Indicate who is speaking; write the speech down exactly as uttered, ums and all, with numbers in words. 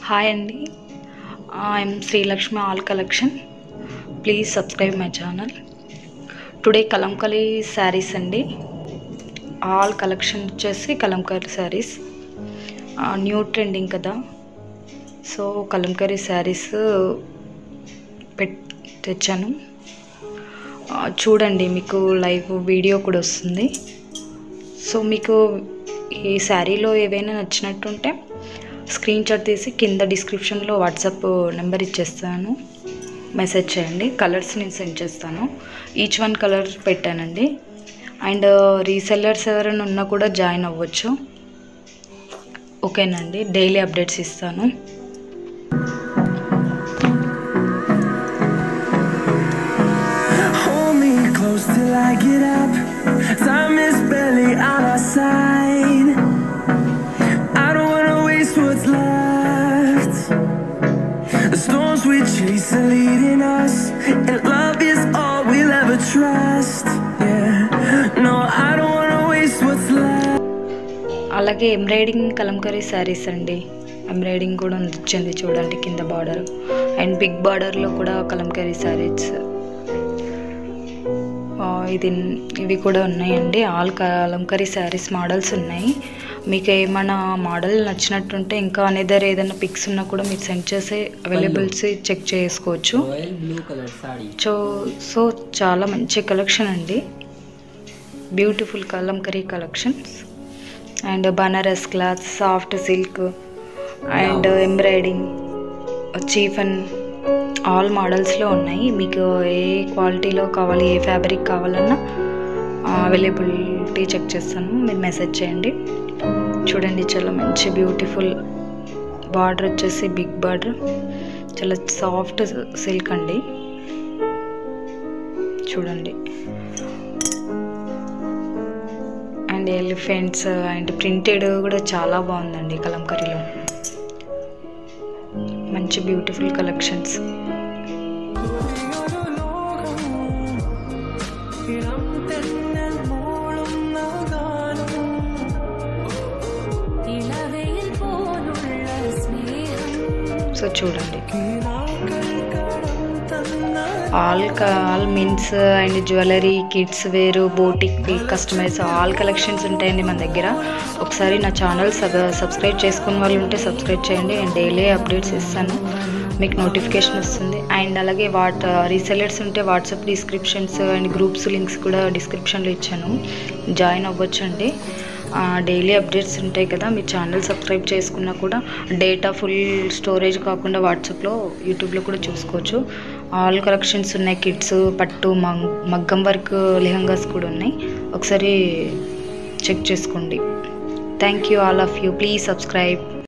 Speaker 1: Hi Andy, I'm Srilaxmi all collection. Please subscribe my channel. Today Kalamkari sarees andi. All collection వచ్చేసి Kalamkari sarees. New trending కదా. So Kalamkari sarees పెట్ తెచ్చాను. చూడండి, మీకు live video కూడా వస్తుంది. So మీకు ఈ శారీలో ఏవైనా నచ్చినట్టుంటే స్క్రీన్ షాట్ తీసి కింద డిస్క్రిప్షన్లో వాట్సాప్ నెంబర్ ఇచ్చేస్తాను, మెసేజ్ చేయండి. కలర్స్ నేను సెండ్ చేస్తాను. ఈచ్ వన్ కలర్ పెట్టానండి. అండ్ రీసెల్లర్స్ ఎవరైనా ఉన్నా కూడా జాయిన్ అవ్వచ్చు. ఓకేనండి, డైలీ అప్డేట్స్ ఇస్తాను.
Speaker 2: Till I get up, time is barely on our side. I don't wanna waste what's left. The storms we chase are leading us, and love is all we'll ever trust. Yeah, no, I don't wanna waste what's left.
Speaker 1: అలాగే embroidering Kalamkari sarees అండి. Embroidering కూడా వచ్చింది చూడండి, కింద border and big బార్డర్లో కూడా కలంకరీ శారీస్ ఇది ఇవి కూడా ఉన్నాయండి. ఆల్ కలంకరీ శారీస్ మోడల్స్ ఉన్నాయి. మీకు ఏమైనా మోడల్ నచ్చినట్టుంటే ఇంకా అనేదర్ ఏదైనా పిక్స్ ఉన్నా కూడా మీరు సెండ్ చేసి అవైలబుల్స్ చెక్ చేసుకోవచ్చు. సో సో చాలా మంచి కలెక్షన్ అండి, beautiful Kalamkari collections. And Banaras cloth, soft silk and embroidering, chiffon all మోడల్స్లో ఉన్నాయి. మీకు ఏ క్వాలిటీలో కావాలి, ఏ ఫ్యాబ్రిక్ కావాలన్నా అవైలబిలిటీ చెక్ చేస్తాను, మీరు మెసేజ్ చేయండి. చూడండి, చాలా మంచి బ్యూటిఫుల్ బార్డర్ వచ్చేసి బిగ్ బార్డర్, చాలా సాఫ్ట్ సిల్క్ అండి. చూడండి, అండ్ ఎలిఫెంట్స్ అండ్ ప్రింటెడ్ కూడా చాలా బాగుందండి కలంకరీలో. మంచి బ్యూటిఫుల్ కలెక్షన్స్. సో చూడండి, ఆల్ ఆల్ మిన్స్ అండ్ జ్యువెలరీ, కిడ్స్ వేరు, బోటిక్, కస్టమైజ్ ఆల్ కలెక్షన్స్ ఉంటాయండి మన దగ్గర. ఒకసారి నా ఛానల్ సబ్ సబ్స్క్రైబ్ చేసుకున్న వాళ్ళు ఉంటే సబ్స్క్రైబ్ చేయండి. అండ్ డైలీ అప్డేట్స్ ఇస్తాను, మీకు నోటిఫికేషన్ వస్తుంది. అండ్ అలాగే వాట్ రీసెల్లర్స్ ఉంటే WhatsApp descriptions and groups links కూడా డిస్క్రిప్షన్లో ఇచ్చాను, జాయిన్ అవ్వచ్చండి. డైలీ అప్డేట్స్ ఉంటాయి కదా, మీ ఛానల్ సబ్స్క్రైబ్ చేసుకున్నా కూడా డేటా ఫుల్ స్టోరేజ్ కాకుండా వాట్సాప్లో, యూట్యూబ్లో కూడా చూసుకోవచ్చు. ఆల్ కలెక్షన్స్ ఉన్నాయి. కిడ్స్, పట్టు, మగ్గం వర్క్ లెహంగాస్ కూడా ఉన్నాయి. ఒకసారి చెక్ చేసుకోండి. Thank you all of you. Please subscribe.